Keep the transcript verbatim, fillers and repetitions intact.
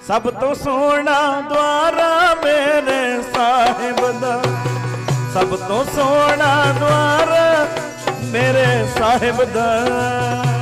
सब तो सोना द्वारा मेरे साहिब दा, सब तो सोना द्वारा मेरे साहिब दा।